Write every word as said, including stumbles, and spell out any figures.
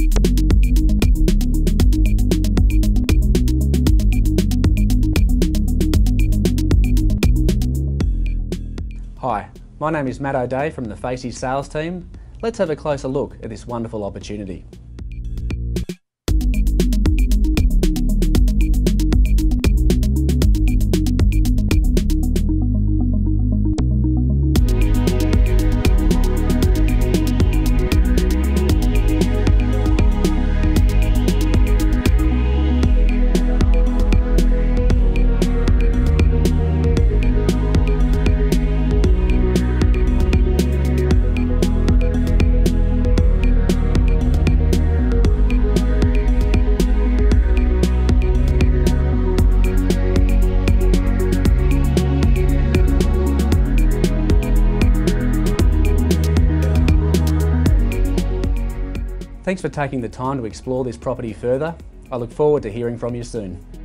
Hi, my name is Matt O'Day from the Facey sales team. Let's have a closer look at this wonderful opportunity. Thanks for taking the time to explore this property further. I look forward to hearing from you soon.